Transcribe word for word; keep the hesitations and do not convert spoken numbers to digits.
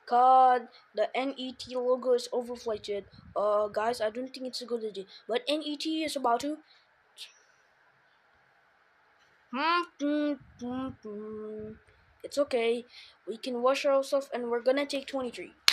God, the N E T logo is overflated. Uh, guys, I don't think it's a good idea. But N E T is about to. It's okay. We can wash ourselves and we're gonna take twenty-three.